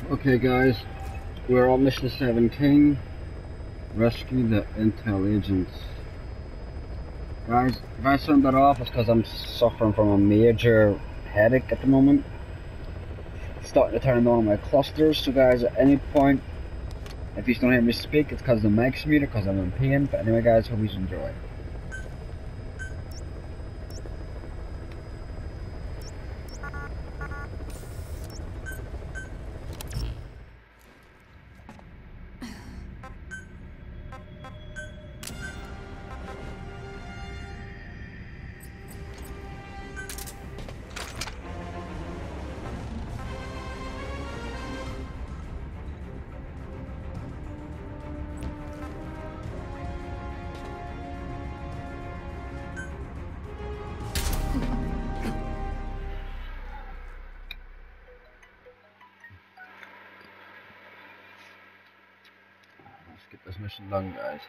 Okay guys, we're on mission 17, rescue the intel agents. Guys, if I send that off, it's because I'm suffering from a major headache at the moment. It's starting to turn on my clusters, so guys, at any point, if you don't hear me speak, it's because the mic's muted, because I'm in pain. But anyway guys, hope you enjoy. Let's get this mission done, guys.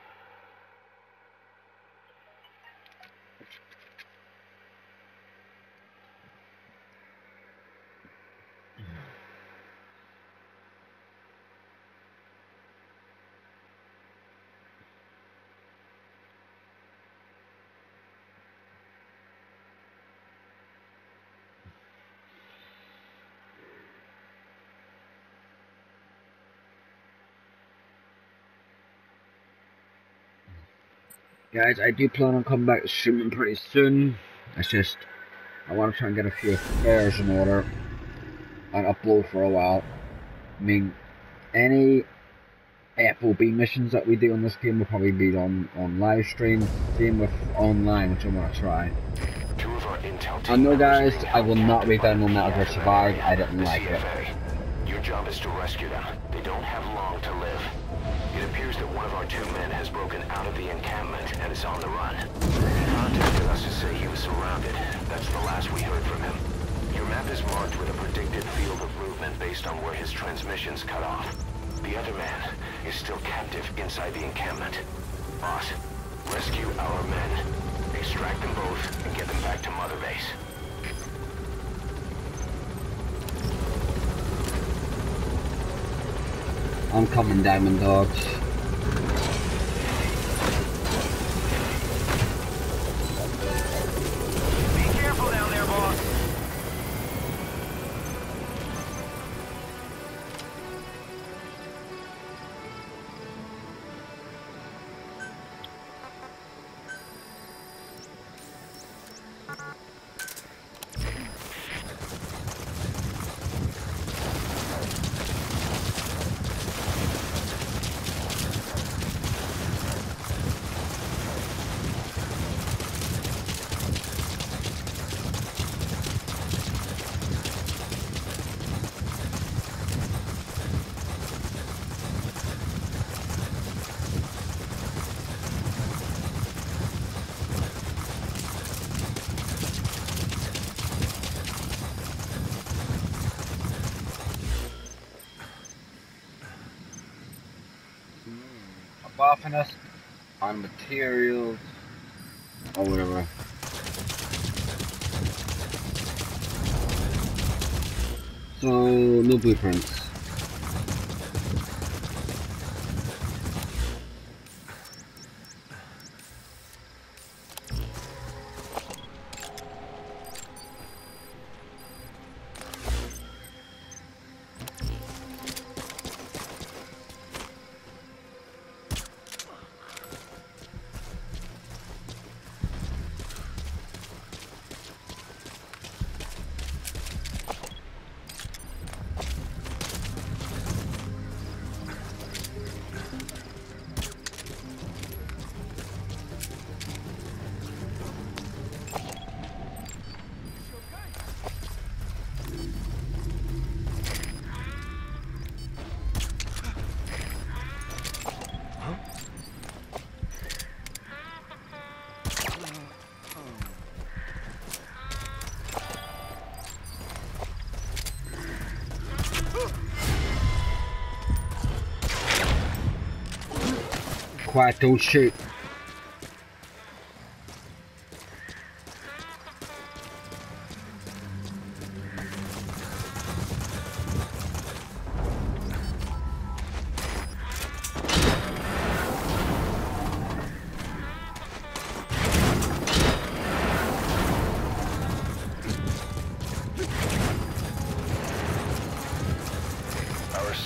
Guys, I do plan on coming back streaming pretty soon. It's just, I want to try and get a few affairs in order and upload for a while. I mean, any FOB missions that we do in this game will probably be on live stream. Same with online, which I want to try. I know guys, I will not be done on Metal Gear Survive. I didn't like it. Your job is to rescue them. They don't have long to live. It appears that one of our two men has broken out of the encampment and is on the run. He contacted us to say he was surrounded. That's the last we heard from him. Your map is marked with a predicted field of movement based on where his transmissions cut off. The other man is still captive inside the encampment. Boss, rescue our men. Extract them both and get them back to Mother Base. I'm coming, Diamond Dogs. Be careful down there, boss. Buffing us on materials or whatever. So no blueprints. Quiet, don't shoot.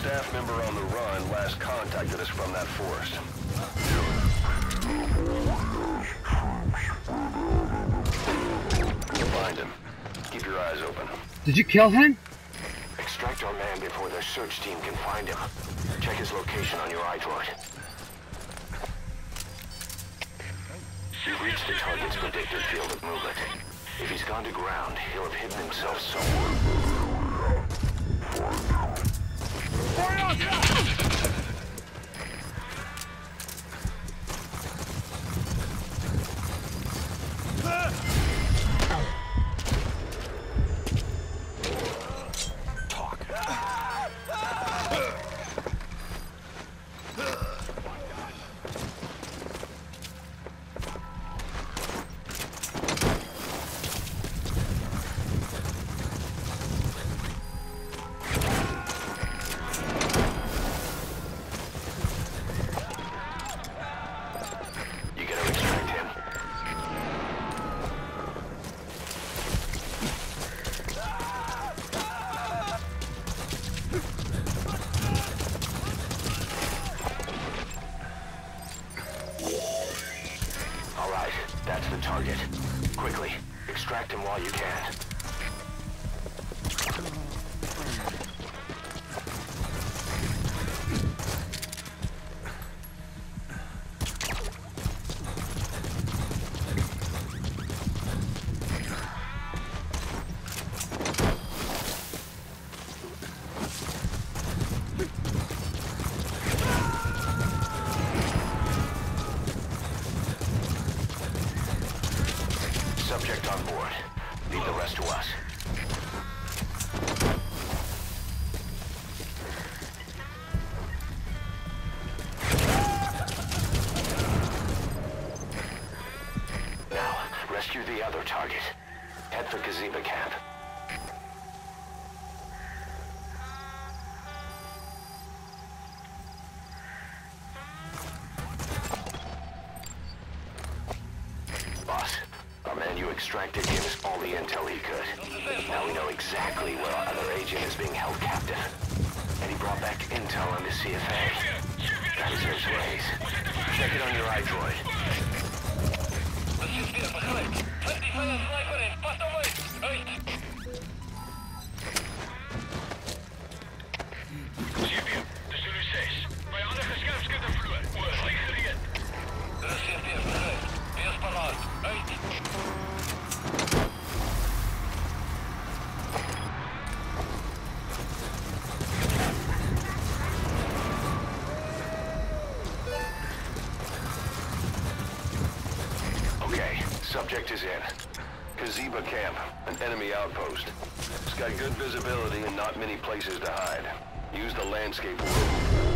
staff member on the run last contacted us from that forest. You'll find him. Keep your eyes open. Did you kill him? Extract our man before their search team can find him. Check his location on your iDroid. You've reached the target's predicted field of movement. If he's gone to ground, he'll have hidden himself somewhere. That's the target. Quickly, extract him while you can. Subject on board. Leave the rest to us. Now, rescue the other target. Head for Kaziba camp. Boss. Our man you extracted gave us all the intel he could. Now we know exactly where our other agent is being held captive. And he brought back intel on the CFA. That is his ways. Check it on your iDroid. Subject is in. Kaziba camp, an enemy outpost. It's got good visibility and not many places to hide. Use the landscape rule.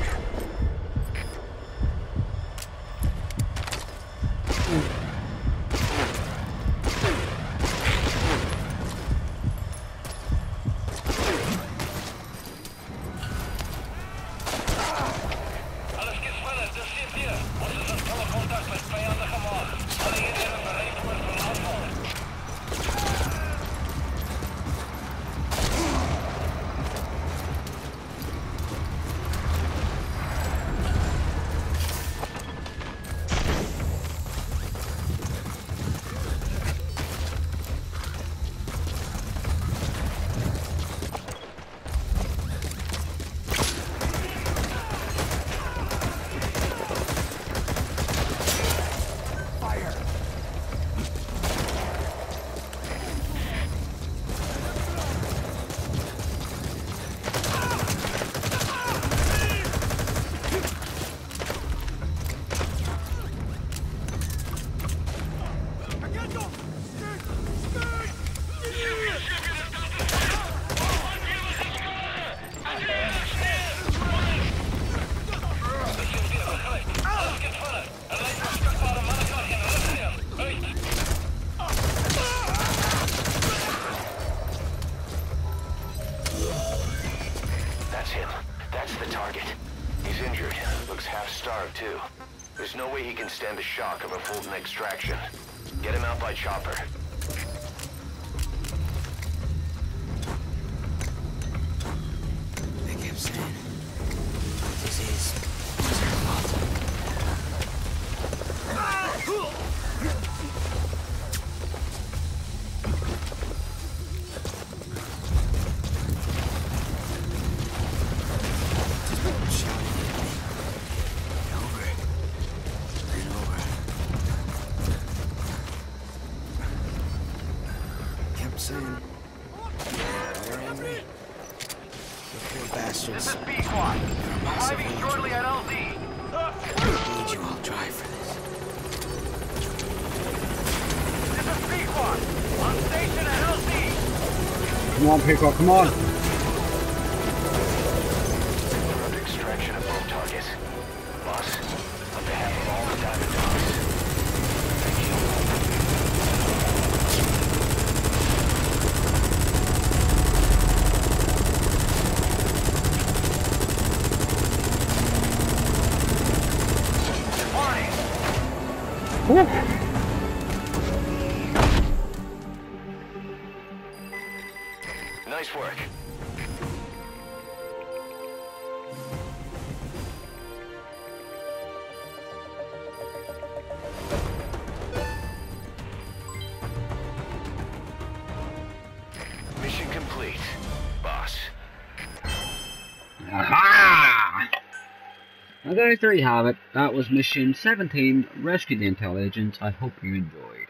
Too. There's no way he can stand the shock of a Fulton extraction. Get him out by chopper. They kept saying, poor bastards. This is B-Squad. Arriving shortly at LZ. I need you all dry for this. This is B-Squad. On station at LZ. Come on, Pico, come on. Confirmed extraction of both targets. Boss, on behalf of all the Diamond Dogs, thank you. Nice work. Mission complete, boss. Aha! And there you have it. That was mission 17, Rescue the Intel Agents. I hope you enjoyed.